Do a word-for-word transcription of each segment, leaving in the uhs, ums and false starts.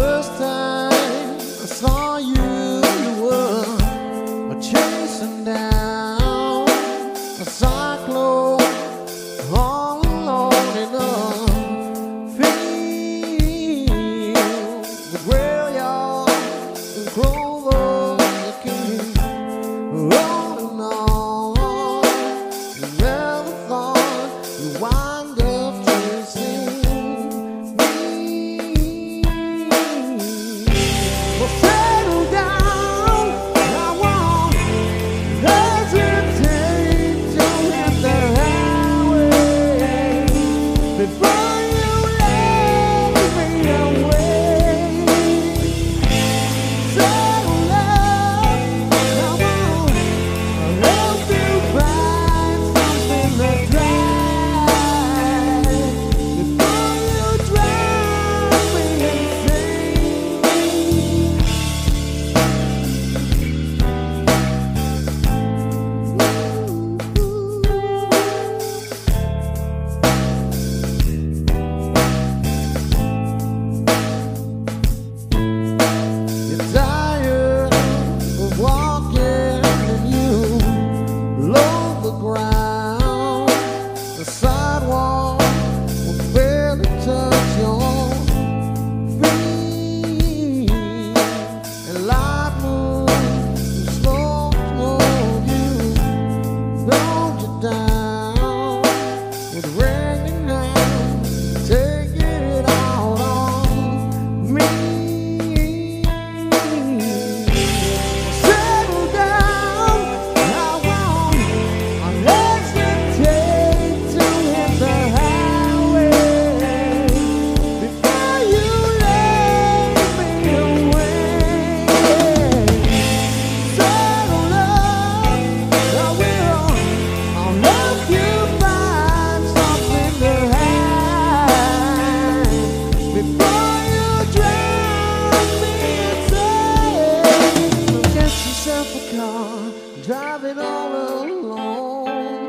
first time I saw you, you were chasing down a cyclone all alone in a field with graveyard and clover that came rolling on. You never thought you'd wind up chasing me. Well, settle down, I won't hesitate to hit the highway before you let me away. Settle up, come on, I'll help you find something to try before you drive me insane. You're tired of walking and you load the ground. The sidewalk will barely touch your feet, and light moves slow toward you, hold you down with raining hands, take it out on me. Settle down, I won't hesitate to hit the highway before you let me away. Settle up, I will. I'll help you find something to hide before you drive me insane. So get yourself a car, drive it all alone.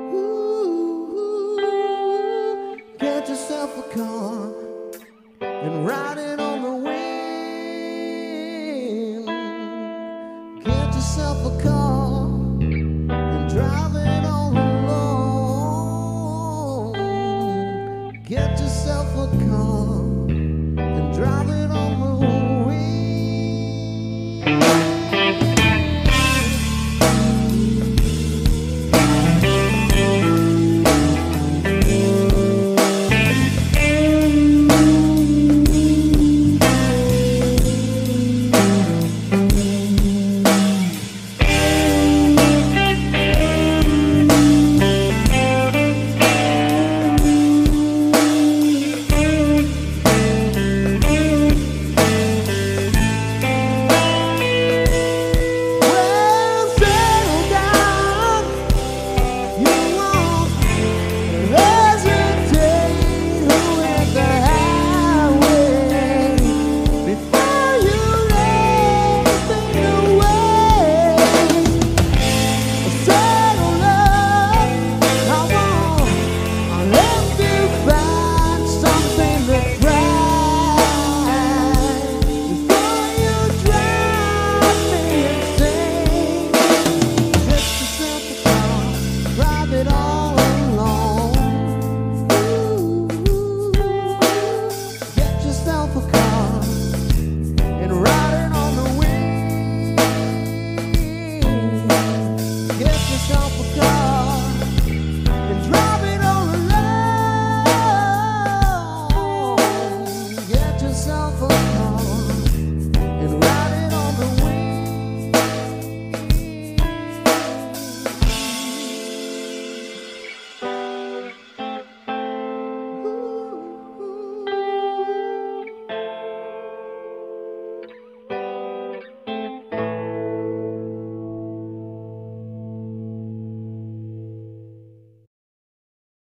Ooh, get yourself a car and ride it on the wind. Get yourself a car.